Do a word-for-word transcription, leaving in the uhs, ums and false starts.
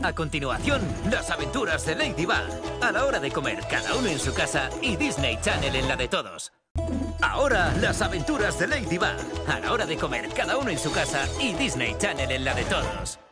A continuación, las aventuras de Ladybug. A la hora de comer, cada uno en su casa y Disney Channel en la de todos. Ahora, las aventuras de Ladybug. A la hora de comer, cada uno en su casa y Disney Channel en la de todos.